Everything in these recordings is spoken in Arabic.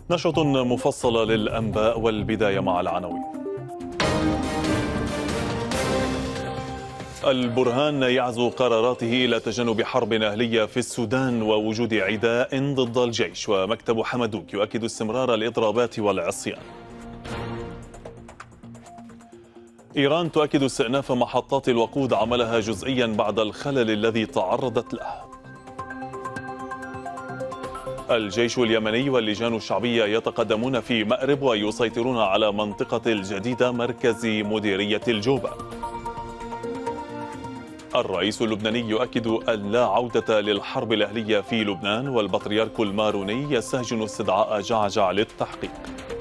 نشرة مفصلة للأنباء والبداية مع العناوين. البرهان يعزو قراراته إلى تجنب حرب أهلية في السودان ووجود عداء ضد الجيش، ومكتب حمدوك يؤكد استمرار الإضرابات والعصيان. إيران تؤكد استئناف محطات الوقود عملها جزئيا بعد الخلل الذي تعرضت له. الجيش اليمني واللجان الشعبية يتقدمون في مأرب ويسيطرون على منطقة الجديدة مركز مديرية الجوبة. الرئيس اللبناني يؤكد أن لا عودة للحرب الأهلية في لبنان، والبطريرك الماروني يستهجن استدعاء جعجع للتحقيق.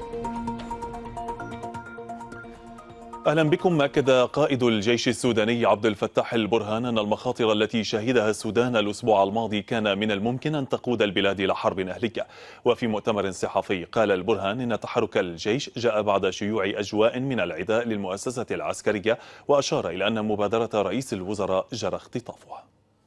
أهلا بكم. أكد قائد الجيش السوداني عبد الفتاح البرهان أن المخاطر التي شهدها السودان الأسبوع الماضي كان من الممكن أن تقود البلاد إلى حرب أهلية. وفي مؤتمر صحفي قال البرهان إن تحرك الجيش جاء بعد شيوع أجواء من العداء للمؤسسة العسكرية، وأشار إلى أن مبادرة رئيس الوزراء جرى اختطافها.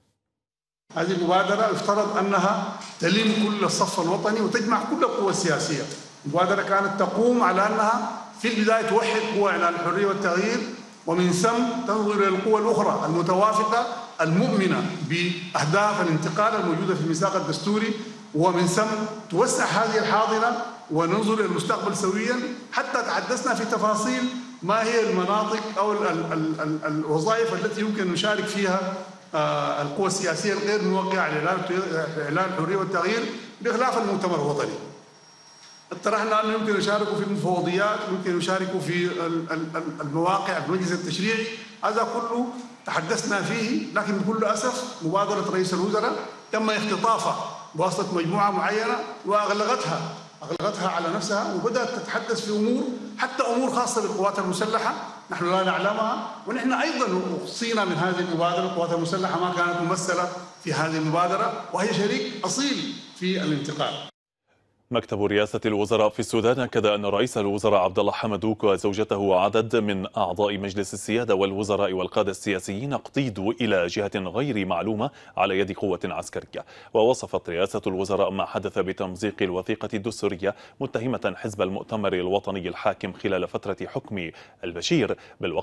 هذه المبادرة يفترض أنها تلم كل الصف الوطني وتجمع كل القوى السياسية. المبادرة كانت تقوم على أنها في البداية توحد قوى إعلان الحرية والتغيير، ومن ثم تنظر إلى القوى الأخرى المتوافقة المؤمنة بأهداف الانتقال الموجودة في الميثاق الدستوري، ومن ثم توسع هذه الحاضنة وننظر إلى المستقبل سويا. حتى تحدثنا في تفاصيل ما هي المناطق أو الوظائف التي يمكن نشارك فيها القوى السياسية الغير موقعة على إعلان الحرية والتغيير بخلاف المؤتمر الوطني. اقترحنا أنه يمكن يشاركوا في المفوضيات، يمكن يشاركوا في المواقع في المجلس التشريعي. هذا كله تحدثنا فيه، لكن بكل أسف مبادرة رئيس الوزراء تم اختطافها بواسطة مجموعة معينة وأغلقتها على نفسها، وبدأت تتحدث في أمور حتى أمور خاصة بالقوات المسلحة نحن لا نعلمها. ونحن أيضا أخصينا من هذه المبادرة. القوات المسلحة ما كانت ممثلة في هذه المبادرة، وهي شريك أصيل في الانتقال. مكتب رئاسة الوزراء في السودان أكد أن رئيس الوزراء عبد الله حمدوك وزوجته وعدد من أعضاء مجلس السيادة والوزراء والقادة السياسيين اقتيدوا إلى جهة غير معلومة على يد قوة عسكرية. ووصفت رئاسة الوزراء ما حدث بتمزيق الوثيقة الدستورية، متهمة حزب المؤتمر الوطني الحاكم خلال فترة حكم البشير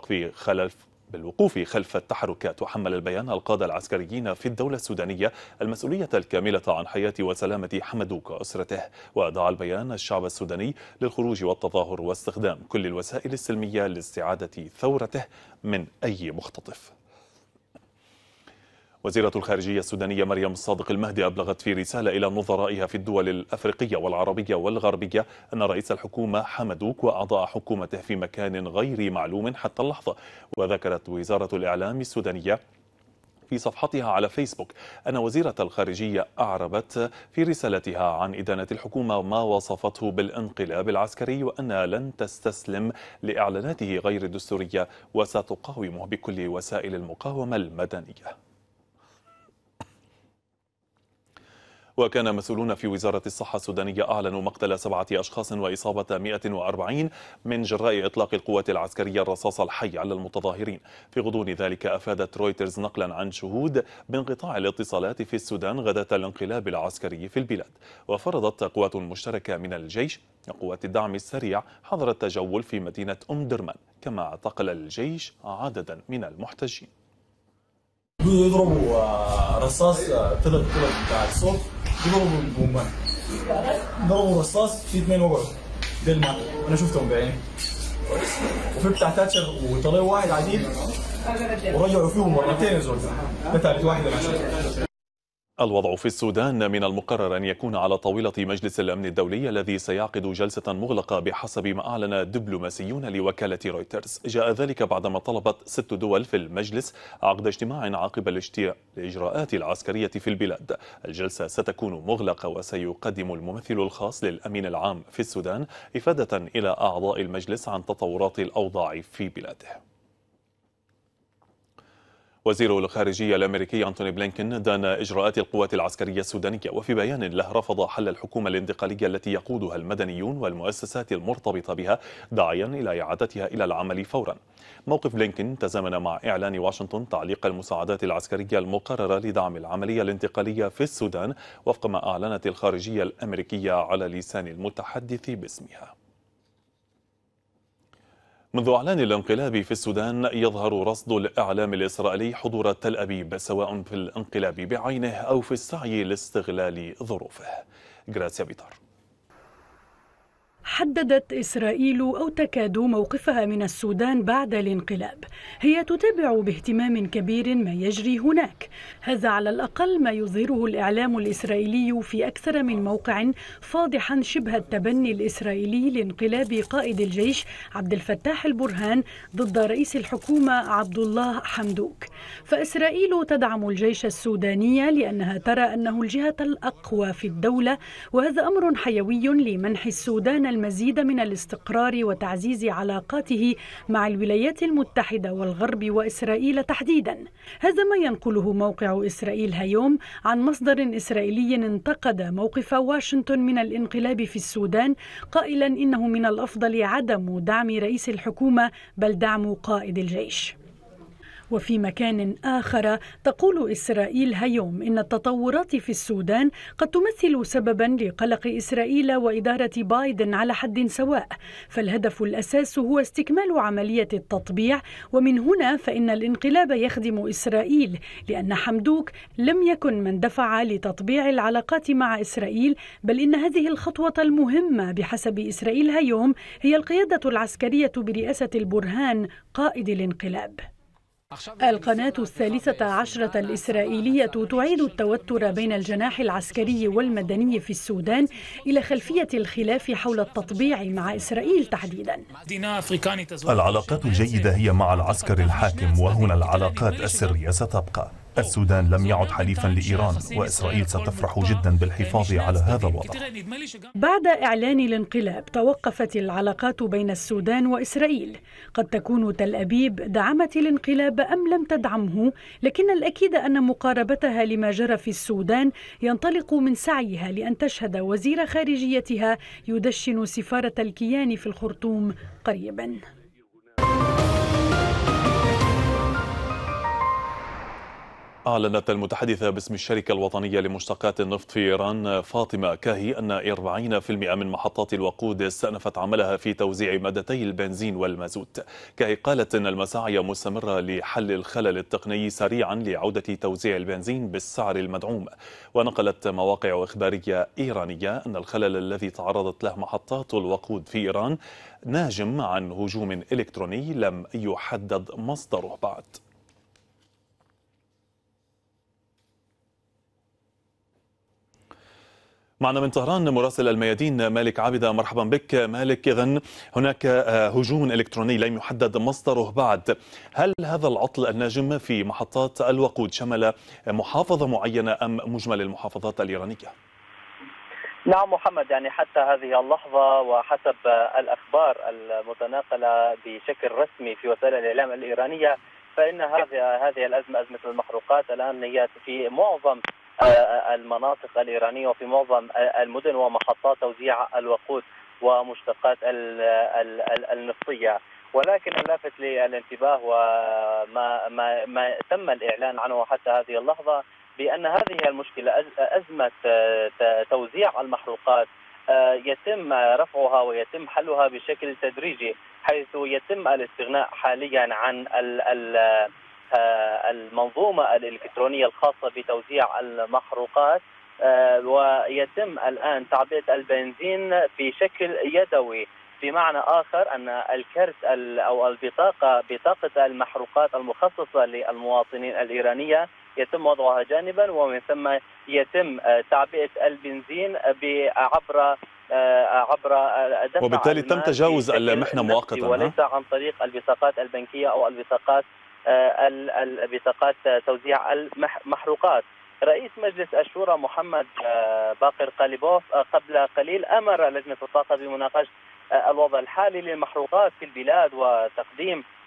بالوقوف خلف التحركات. وحمل البيان القادة العسكريين في الدولة السودانية المسؤولية الكاملة عن حياة وسلامة حمدوك وأسرته. ودعا البيان الشعب السوداني للخروج والتظاهر واستخدام كل الوسائل السلمية لاستعادة ثورته من أي مختطف. وزيرة الخارجية السودانية مريم الصادق المهدي أبلغت في رسالة إلى نظرائها في الدول الأفريقية والعربية والغربية أن رئيس الحكومة حمدوك وأعضاء حكومته في مكان غير معلوم حتى اللحظة. وذكرت وزارة الإعلام السودانية في صفحتها على فيسبوك أن وزيرة الخارجية أعربت في رسالتها عن إدانة الحكومة ما وصفته بالانقلاب العسكري، وأنها لن تستسلم لإعلاناته غير الدستورية وستقاومه بكل وسائل المقاومة المدنية. وكان مسؤولون في وزارة الصحة السودانية أعلنوا مقتل 7 أشخاص وإصابة 140 من جراء إطلاق القوات العسكرية الرصاص الحي على المتظاهرين. في غضون ذلك أفادت رويترز نقلا عن شهود بانقطاع الاتصالات في السودان غداة الانقلاب العسكري في البلاد. وفرضت قوات مشتركة من الجيش وقوات الدعم السريع حظر التجول في مدينة درمان، كما اعتقل الجيش عددا من المحتجين. يضربوا رصاص 3 بتاع الصوت، يضربوا البومبان، ضربوا رصاص في 2 وقعوا بالماء، انا شفتهم بعيني. وفي بتاع تاتشر وطلع واحد عديد ورجعوا فيهم مرتين زول، ده ثالث واحد انا شفته. الوضع في السودان من المقرر أن يكون على طاولة مجلس الأمن الدولي الذي سيعقد جلسة مغلقة بحسب ما أعلن دبلوماسيون لوكالة رويترز. جاء ذلك بعدما طلبت 6 دول في المجلس عقد اجتماع عقب الإجراءات العسكرية في البلاد. الجلسة ستكون مغلقة، وسيقدم الممثل الخاص للأمين العام في السودان إفادة إلى أعضاء المجلس عن تطورات الأوضاع في بلاده. وزير الخارجية الأمريكي أنتوني بلينكن دان إجراءات القوات العسكرية السودانية، وفي بيان له رفض حل الحكومة الانتقالية التي يقودها المدنيون والمؤسسات المرتبطة بها، داعيا إلى إعادتها إلى العمل فورا. موقف بلينكن تزامن مع إعلان واشنطن تعليق المساعدات العسكرية المقررة لدعم العملية الانتقالية في السودان، وفق ما أعلنت الخارجية الأمريكية على لسان المتحدث باسمها. منذ إعلان الانقلاب في السودان يظهر رصد الإعلام الإسرائيلي حضور تل أبيب، سواء في الانقلاب بعينه أو في السعي لاستغلال ظروفه. جراسيا بيطار. حددت إسرائيل أو تكاد موقفها من السودان بعد الانقلاب. هي تتابع باهتمام كبير ما يجري هناك، هذا على الأقل ما يظهره الإعلام الإسرائيلي في أكثر من موقع، فاضحا شبه التبني الإسرائيلي لانقلاب قائد الجيش عبد الفتاح البرهان ضد رئيس الحكومة عبد الله حمدوك. فإسرائيل تدعم الجيش السوداني لأنها ترى أنه الجهة الأقوى في الدولة، وهذا أمر حيوي لمنح السودان المزيد من الاستقرار وتعزيز علاقاته مع الولايات المتحدة والغرب وإسرائيل تحديدا. هذا ما ينقله موقع إسرائيل هيوم عن مصدر إسرائيلي انتقد موقف واشنطن من الانقلاب في السودان، قائلا إنه من الأفضل عدم دعم رئيس الحكومة بل دعم قائد الجيش. وفي مكان آخر تقول إسرائيل هيوم إن التطورات في السودان قد تمثل سببا لقلق إسرائيل وإدارة بايدن على حد سواء، فالهدف الأساس هو استكمال عملية التطبيع، ومن هنا فإن الانقلاب يخدم إسرائيل، لأن حمدوك لم يكن من دفع لتطبيع العلاقات مع إسرائيل، بل إن هذه الخطوة المهمة بحسب إسرائيل هيوم هي القيادة العسكرية برئاسة البرهان قائد الانقلاب. القناة 13 الإسرائيلية تعيد التوتر بين الجناح العسكري والمدني في السودان إلى خلفية الخلاف حول التطبيع مع إسرائيل تحديدا. العلاقات الجيدة هي مع العسكر الحاكم، وهنا العلاقات السرية ستبقى. السودان لم يعد حليفا لإيران، وإسرائيل ستفرح جدا بالحفاظ على هذا الوضع. بعد إعلان الانقلاب توقفت العلاقات بين السودان وإسرائيل. قد تكون تل أبيب دعمت الانقلاب أم لم تدعمه، لكن الأكيد أن مقاربتها لما جرى في السودان ينطلق من سعيها لأن تشهد وزير خارجيتها يدشن سفارة الكيان في الخرطوم قريبا. أعلنت المتحدثة باسم الشركة الوطنية لمشتقات النفط في إيران فاطمة كاهي أن 40% من محطات الوقود استأنفت عملها في توزيع مادتي البنزين والمازوت. كاهي قالت أن المساعي مستمرة لحل الخلل التقني سريعا لعودة توزيع البنزين بالسعر المدعوم. ونقلت مواقع إخبارية إيرانية أن الخلل الذي تعرضت له محطات الوقود في إيران ناجم عن هجوم إلكتروني لم يحدد مصدره بعد. معنا من طهران مراسل الميادين مالك عابدة. مرحبا بك مالك. إذن هناك هجوم إلكتروني لم يحدد مصدره بعد، هل هذا العطل الناجم في محطات الوقود شمل محافظة معينة أم مجمل المحافظات الإيرانية؟ نعم محمد، يعني حتى هذه اللحظة وحسب الأخبار المتناقلة بشكل رسمي في وسائل الإعلام الإيرانية، فإن هذه الأزمة، أزمة المحروقات، الآن هي في معظم المناطق الإيرانية وفي معظم المدن ومحطات توزيع الوقود ومشتقات النفطية. ولكن اللافت للانتباه وما تم الإعلان عنه حتى هذه اللحظة بأن هذه المشكلة أزمة توزيع المحروقات يتم رفعها ويتم حلها بشكل تدريجي، حيث يتم الاستغناء حاليا عن المنظومة الإلكترونية الخاصة بتوزيع المحروقات، ويتم الآن تعبئة البنزين بشكل يدوي. بمعنى آخر أن الكرت أو بطاقة المحروقات المخصصة للمواطنين الإيرانية يتم وضعها جانبا، ومن ثم يتم تعبئة البنزين عبر دفع، وبالتالي تم تجاوز المحنة مؤقتا وليس عن طريق البطاقات البنكية أو البطاقات توزيع المحروقات. رئيس مجلس الشورى محمد باقر قاليبوف قبل قليل أمر لجنة الطاقة بمناقشة الوضع الحالي للمحروقات في البلاد وتقديم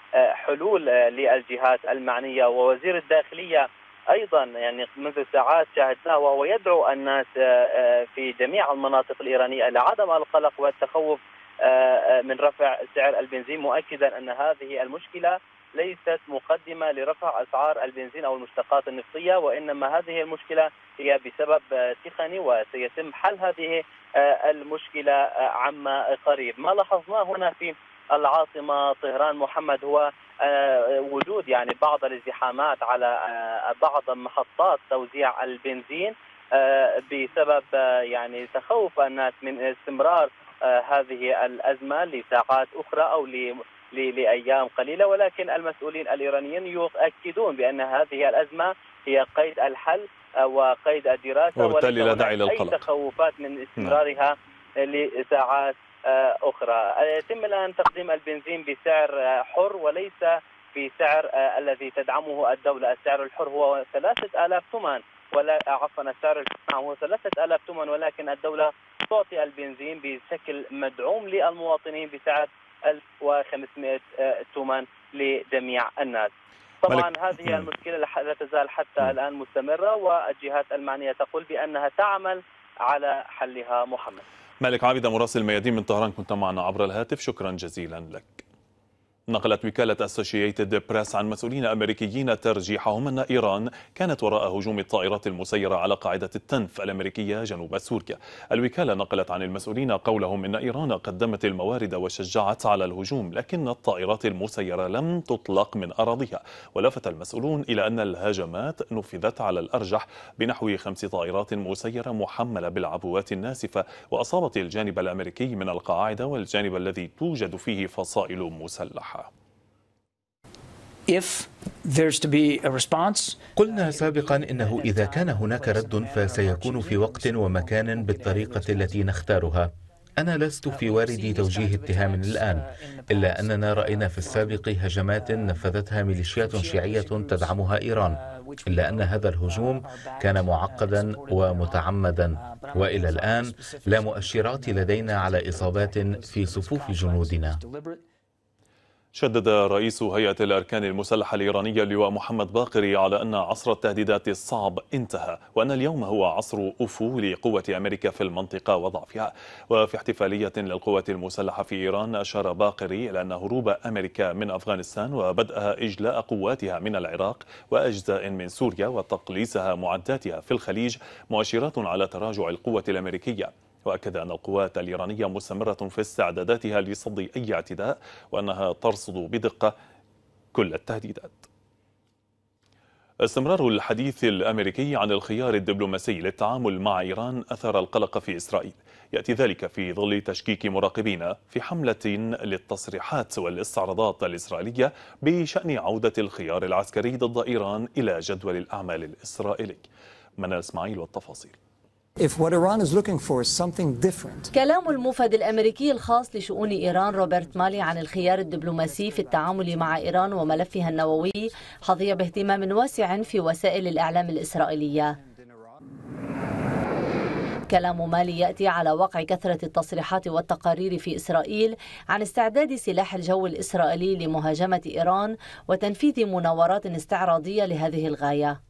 حلول للجهات المعنية. ووزير الداخلية أيضا يعني منذ ساعات شاهدناه وهو يدعو الناس في جميع المناطق الإيرانية إلى عدم القلق والتخوف من رفع سعر البنزين، مؤكدا أن هذه المشكلة ليست مقدمة لرفع أسعار البنزين أو المشتقات النفطية، وإنما هذه المشكلة هي بسبب تقني وسيتم حل هذه المشكلة عما قريب. ما لاحظناه هنا في العاصمة طهران محمد هو وجود يعني بعض الازدحامات على بعض محطات توزيع البنزين بسبب يعني تخوف الناس من استمرار هذه الأزمة لساعات أخرى أو لأيام قليلة، ولكن المسؤولين الإيرانيين يؤكدون بأن هذه الأزمة هي قيد الحل وقيد الدراسة، وبالتالي لا داعي للقلق. أي تخوفات من استمرارها لساعات أخرى. يتم الآن تقديم البنزين بسعر حر وليس بسعر الذي تدعمه الدولة. السعر الحر هو 3000 تومان السعر الحر هو 3000 تومان، ولكن الدولة تعطي البنزين بشكل مدعوم للمواطنين بسعر 1500 تومان لجميع الناس. طبعا هذه المشكلة لا تزال حتى الآن مستمرة، والجهات المعنية تقول بأنها تعمل على حلها. محمد مالك عابدة مراسل الميادين من طهران كنت معنا عبر الهاتف، شكرا جزيلا لك. نقلت وكالة أسوشييتد بريس عن مسؤولين أمريكيين ترجيحهم أن إيران كانت وراء هجوم الطائرات المسيرة على قاعدة التنف الأمريكية جنوب سوريا. الوكالة نقلت عن المسؤولين قولهم إن إيران قدمت الموارد وشجعت على الهجوم، لكن الطائرات المسيرة لم تطلق من أراضيها. ولفت المسؤولون إلى أن الهجمات نفذت على الأرجح بنحو 5 طائرات مسيرة محملة بالعبوات الناسفة، وأصابت الجانب الأمريكي من القاعدة والجانب الذي توجد فيه فصائل مسلحة. قلنا سابقا إنه إذا كان هناك رد فسيكون في وقت ومكان بالطريقة التي نختارها. أنا لست في واردي توجيه اتهام الآن، إلا أننا رأينا في السابق هجمات نفذتها ميليشيات شيعية تدعمها إيران، إلا أن هذا الهجوم كان معقدا ومتعمدا، وإلى الآن لا مؤشرات لدينا على إصابات في صفوف جنودنا. شدد رئيس هيئة الأركان المسلحة الإيرانية اللواء محمد باقري على أن عصر التهديدات الصعب انتهى، وأن اليوم هو عصر أفول قوة أمريكا في المنطقة وضعفها. وفي احتفالية للقوات المسلحة في إيران أشار باقري إلى أن هروب أمريكا من أفغانستان وبدءها إجلاء قواتها من العراق وأجزاء من سوريا وتقليصها معداتها في الخليج مؤشرات على تراجع القوة الأمريكية. وأكد أن القوات الإيرانية مستمرة في استعداداتها لصد أي اعتداء، وأنها ترصد بدقة كل التهديدات. استمرار الحديث الأمريكي عن الخيار الدبلوماسي للتعامل مع إيران أثار القلق في إسرائيل. يأتي ذلك في ظل تشكيك مراقبين في حملة للتصريحات والاستعراضات الإسرائيلية بشأن عودة الخيار العسكري ضد إيران إلى جدول الأعمال الإسرائيلي. منال إسماعيل والتفاصيل. كلام الموفد الأمريكي الخاص لشؤون إيران روبرت مالي عن الخيار الدبلوماسي في التعامل مع إيران وملفها النووي حظي باهتمام واسع في وسائل الإعلام الإسرائيلية. كلام مالي يأتي على وقع كثرة التصريحات والتقارير في إسرائيل عن استعداد سلاح الجو الإسرائيلي لمهاجمة إيران وتنفيذ مناورات استعراضية لهذه الغاية.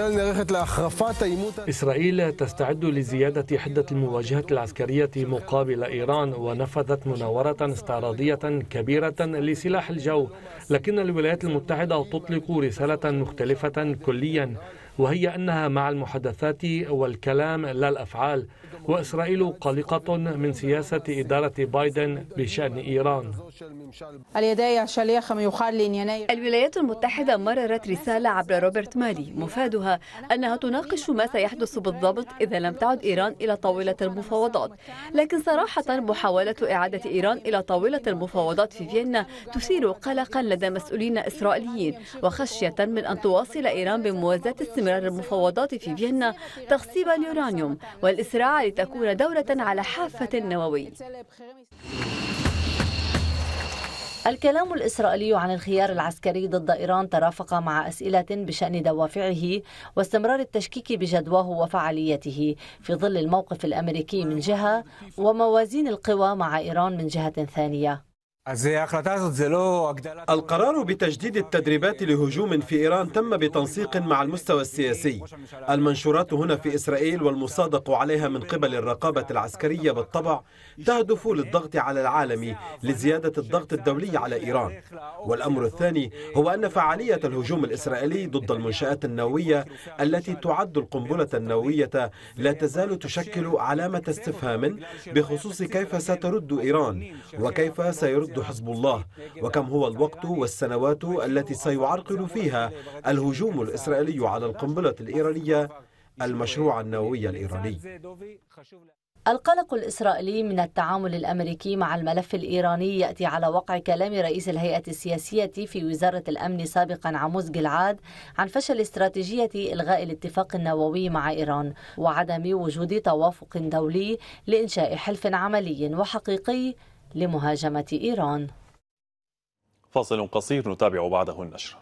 إسرائيل تستعد لزيادة حدة المواجهات العسكرية مقابل إيران، ونفذت مناورة استعراضية كبيرة لسلاح الجو، لكن الولايات المتحدة تطلق رسالة مختلفة كليا، وهي أنها مع المحادثات والكلام لا الأفعال، وإسرائيل قلقة من سياسة إدارة بايدن بشأن إيران. الولايات المتحدة مررت رسالة عبر روبرت مالي مفادها أنها تناقش ما سيحدث بالضبط إذا لم تعد إيران إلى طاولة المفاوضات، لكن صراحة محاولة إعادة إيران إلى طاولة المفاوضات في فيينا تثير قلقا لدى مسؤولين إسرائيليين، وخشية من أن تواصل إيران بموازاة استمرار المفاوضات في فيينا تخصيب اليورانيوم والإسراع لتكون دولة على حافة النووي. الكلام الإسرائيلي عن الخيار العسكري ضد إيران ترافق مع أسئلة بشأن دوافعه واستمرار التشكيك بجدواه وفعاليته في ظل الموقف الأمريكي من جهة وموازين القوى مع إيران من جهة ثانية. القرار بتجديد التدريبات لهجوم في إيران تم بتنسيق مع المستوى السياسي. المنشورات هنا في إسرائيل والمصادق عليها من قبل الرقابة العسكرية بالطبع تهدف للضغط على العالم لزيادة الضغط الدولي على إيران. والأمر الثاني هو أن فعالية الهجوم الإسرائيلي ضد المنشآت النووية التي تعد القنبلة النووية لا تزال تشكل علامة استفهام بخصوص كيف سترد إيران وكيف سيرد حزب الله، وكم هو الوقت والسنوات التي سيعرقل فيها الهجوم الإسرائيلي على القنبلة الإيرانية المشروع النووي الإيراني. القلق الإسرائيلي من التعامل الأمريكي مع الملف الإيراني يأتي على وقع كلام رئيس الهيئة السياسية في وزارة الأمن سابقا عموز جلعاد عن فشل استراتيجية إلغاء الاتفاق النووي مع إيران وعدم وجود توافق دولي لإنشاء حلف عملي وحقيقي لمهاجمة إيران. فاصل قصير نتابع بعده النشر.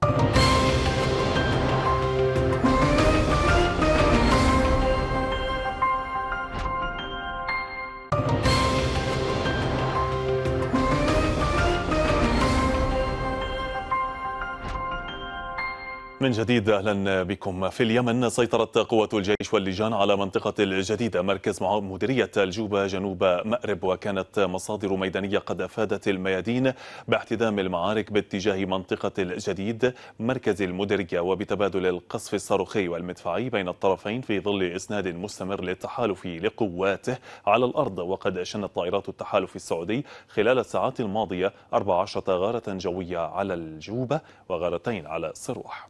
من جديد أهلا بكم. في اليمن سيطرت قوة الجيش واللجان على منطقة الجديدة مركز مديرية الجوبة جنوب مأرب، وكانت مصادر ميدانية قد أفادت الميادين باحتدام المعارك باتجاه منطقة الجديد مركز المديرية وبتبادل القصف الصاروخي والمدفعي بين الطرفين في ظل إسناد مستمر للتحالف لقواته على الأرض. وقد شنت طائرات التحالف السعودي خلال الساعات الماضية 14 غارة جوية على الجوبة وغارتين على الصروح.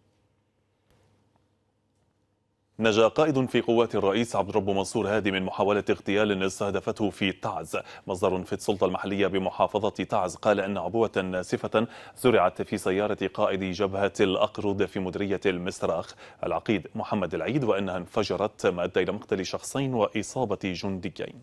نجا قائد في قوات الرئيس عبد الرب منصور هادي من محاولة اغتيال استهدفته في تعز. مصدر في السلطة المحلية بمحافظة تعز قال أن عبوة ناسفة زرعت في سيارة قائد جبهة الأقرود في مديرية المستراخ العقيد محمد العيد، وأنها انفجرت ما أدى إلى مقتل شخصين وإصابة جنديين.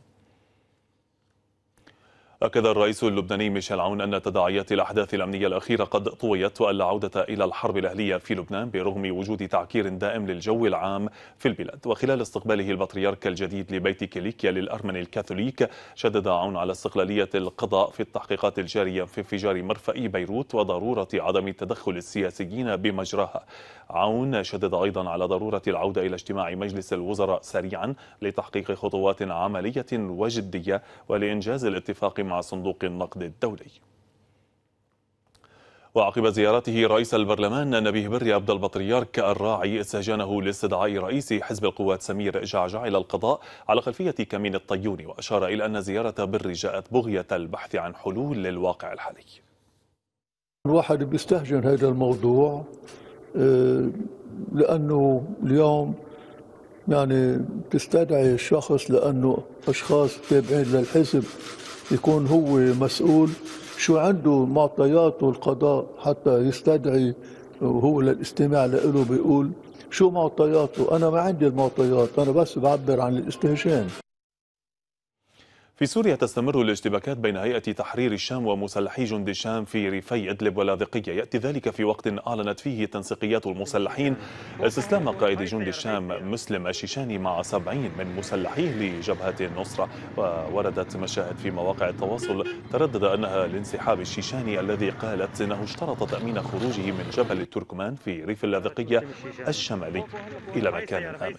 أكد الرئيس اللبناني ميشيل عون أن تداعيات الأحداث الأمنية الأخيرة قد طويت، وأن لا عودة إلى الحرب الأهلية في لبنان برغم وجود تعكير دائم للجو العام في البلاد. وخلال استقباله البطريرك الجديد لبيت كيليكيا للأرمن الكاثوليك، شدد عون على استقلالية القضاء في التحقيقات الجارية في انفجار مرفأ بيروت وضرورة عدم تدخل السياسيين بمجراها. عون شدد أيضا على ضرورة العودة إلى اجتماع مجلس الوزراء سريعا لتحقيق خطوات عملية وجدية ولإنجاز الاتفاق مع صندوق النقد الدولي. وعقب زيارته رئيس البرلمان نبيه بري عبد البطريرك الراعي استهجانه لاستدعاء رئيس حزب القوات سمير جعجع إلى القضاء على خلفية كمين الطيوني، وأشار إلى أن زيارة بري جاءت بغية البحث عن حلول للواقع الحالي. الواحد بيستهجن هذا الموضوع لأنه اليوم يعني تستدعي الشخص لأنه أشخاص تابعين للحزب يكون هو مسؤول شو عنده معطياته القضاء حتى يستدعي وهو للاستماع له بيقول شو معطياته. أنا ما عندي المعطيات، أنا بس بعبر عن الاستهجان. في سوريا تستمر الاشتباكات بين هيئة تحرير الشام ومسلحي جند الشام في ريفي إدلب ولاذقية. يأتي ذلك في وقت أعلنت فيه تنسيقيات المسلحين استسلام قائد جند الشام مسلم الشيشاني مع 70 من مسلحيه لجبهة النصرة. ووردت مشاهد في مواقع التواصل تردد أنها لانسحاب الشيشاني الذي قالت أنه اشترط تأمين خروجه من جبل التركمان في ريف اللاذقية الشمالي إلى مكان آمن.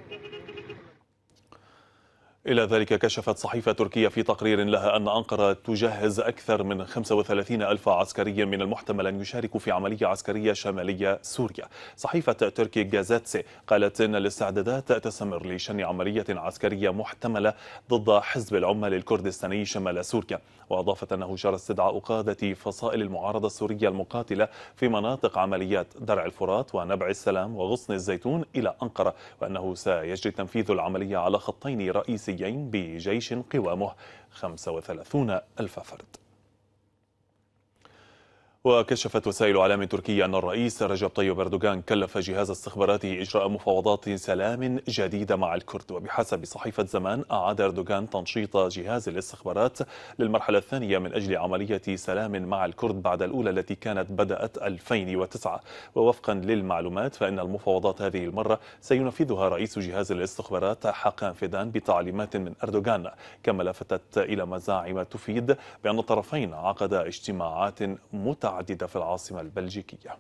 إلى ذلك كشفت صحيفة تركية في تقرير لها أن أنقرة تجهز أكثر من 35 ألف عسكري من المحتمل أن يشاركوا في عملية عسكرية شمالية سوريا. صحيفة تركي جازاتسي قالت أن الاستعدادات تستمر لشن عملية عسكرية محتملة ضد حزب العمال الكردستاني شمال سوريا. وأضافت أنه جرى استدعاء قادة فصائل المعارضة السورية المقاتلة في مناطق عمليات درع الفرات ونبع السلام وغصن الزيتون إلى أنقرة، وأنه سيجري تنفيذ العملية على خطين رئيسيين بجيش قوامه 35 ألف فرد. وكشفت وسائل إعلام تركية أن الرئيس رجب طيب أردوغان كلف جهاز استخباراته إجراء مفاوضات سلام جديدة مع الكرد. وبحسب صحيفة زمان أعاد أردوغان تنشيط جهاز الاستخبارات للمرحلة الثانية من أجل عملية سلام مع الكرد بعد الأولى التي كانت بدأت 2009. ووفقا للمعلومات فإن المفاوضات هذه المرة سينفذها رئيس جهاز الاستخبارات حاقان فيدان بتعليمات من أردوغان. كما لفتت إلى مزاعم تفيد بأن الطرفين عقدا اجتماعات متعددة في العاصمة البلجيكية.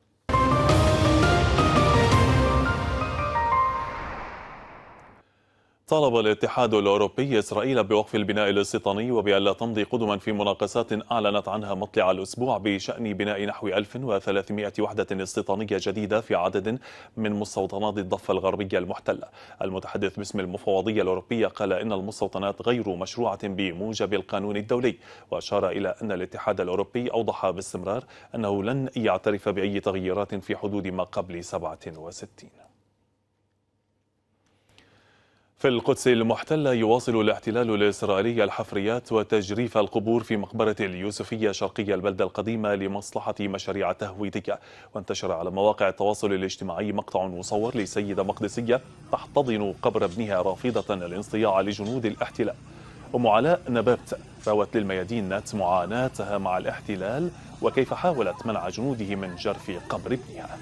طالب الاتحاد الأوروبي إسرائيل بوقف البناء الاستيطاني وبألا تمضي قدما في مناقصات أعلنت عنها مطلع الأسبوع بشأن بناء نحو 1300 وحدة استيطانية جديدة في عدد من مستوطنات الضفة الغربية المحتلة. المتحدث باسم المفوضية الأوروبية قال إن المستوطنات غير مشروعة بموجب القانون الدولي، وأشار إلى أن الاتحاد الأوروبي أوضح باستمرار أنه لن يعترف بأي تغييرات في حدود ما قبل 67. في القدس المحتلة يواصل الاحتلال الإسرائيلي الحفريات وتجريف القبور في مقبرة اليوسفية شرقي البلدة القديمة لمصلحة مشاريع تهويدية. وانتشر على مواقع التواصل الاجتماعي مقطع مصور لسيدة مقدسية تحتضن قبر ابنها رافضة الانصياع لجنود الاحتلال. أم علاء نبابت روت للميادين نات معاناتها مع الاحتلال وكيف حاولت منع جنوده من جرف قبر ابنها.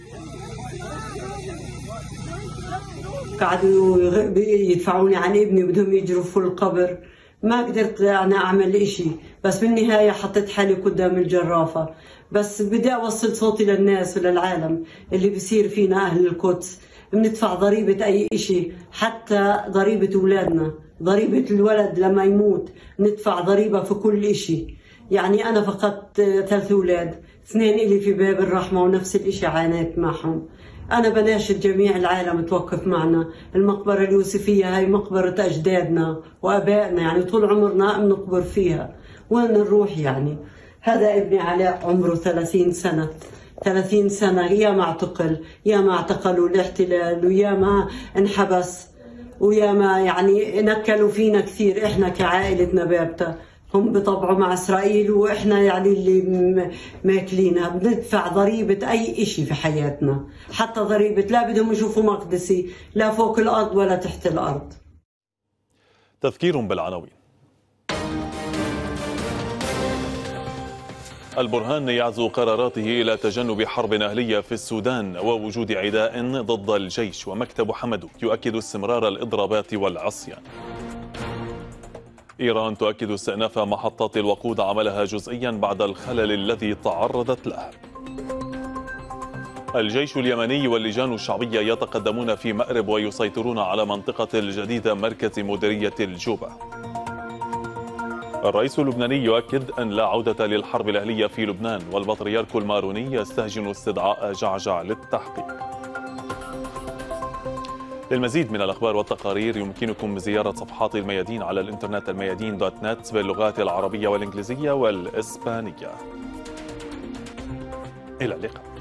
قعدوا يدفعوني عن ابني بدهم يجرفوا القبر، ما قدرت أنا أعمل إشي، بس بالنهاية حطيت حالي قدام الجرافة. بس بدي أوصل صوتي للناس وللعالم اللي بيصير فينا أهل القدس. بندفع ضريبة أي إشي، حتى ضريبة أولادنا، ضريبة الولد لما يموت ندفع ضريبة في كل إشي. يعني أنا فقدت 3 أولاد، 2 إلي في باب الرحمة ونفس الإشي عانيت معهم. أنا بناشد جميع العالم توقف معنا. المقبرة اليوسفية هاي مقبرة أجدادنا وأبائنا، يعني طول عمرنا بنقبر فيها، وين نروح يعني؟ هذا ابني علاء عمره 30 سنة، 30 سنة يا ما اعتقل، يا ما اعتقلوا الاحتلال، ويا ما انحبس، ويا ما يعني نكلوا فينا كثير. إحنا كعائلة نبابتة هم بطبعوا مع إسرائيل، وإحنا يعني اللي ماكلينها. بندفع ضريبة أي إشي في حياتنا، حتى ضريبة لا بدهم يشوفوا مقدسي لا فوق الأرض ولا تحت الأرض. تذكير بالعناوين. البرهان يعزو قراراته إلى تجنب حرب أهلية في السودان ووجود عداء ضد الجيش، ومكتب حمدوك يؤكد استمرار الإضرابات والعصيان. إيران تؤكد استئناف محطات الوقود عملها جزئيا بعد الخلل الذي تعرضت له. الجيش اليمني واللجان الشعبية يتقدمون في مأرب ويسيطرون على منطقة الجديدة مركز مديرية الجوبة. الرئيس اللبناني يؤكد أن لا عودة للحرب الأهلية في لبنان، والبطريرك الماروني يستهجن استدعاء جعجع للتحقيق. للمزيد من الأخبار والتقارير يمكنكم زيارة صفحات الميادين على الإنترنت الميادين.net باللغات العربية والإنجليزية والإسبانية. إلى اللقاء.